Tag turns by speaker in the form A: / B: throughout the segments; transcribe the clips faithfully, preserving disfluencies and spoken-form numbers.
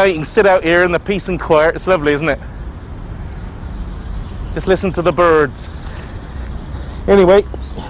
A: You can sit out here in the peace and quiet. It's lovely, isn't it? Just listen to the birds. Anyway.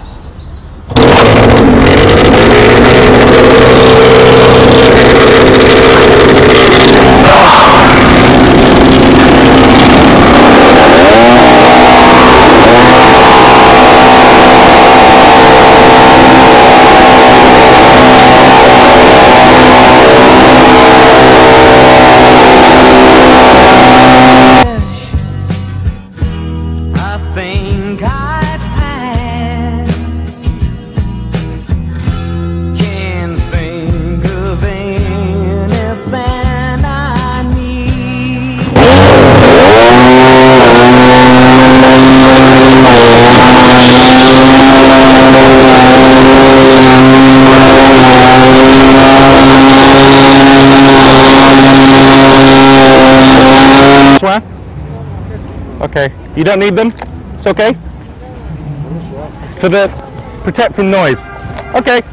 A: Okay, you don't need them? It's okay? For the protect from noise. Okay.